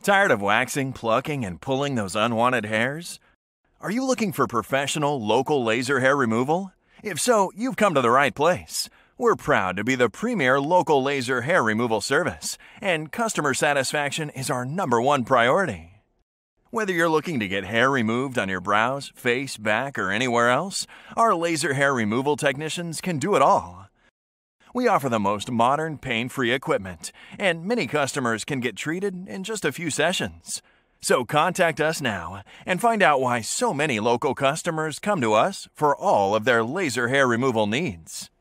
Tired of waxing, plucking, and pulling those unwanted hairs? Are you looking for professional, local laser hair removal? If so, you've come to the right place. We're proud to be the premier local laser hair removal service, and customer satisfaction is our #1 priority. Whether you're looking to get hair removed on your brows, face, back, or anywhere else, our laser hair removal technicians can do it all. We offer the most modern, pain-free equipment, and many customers can get treated in just a few sessions. So contact us now and find out why so many local customers come to us for all of their laser hair removal needs.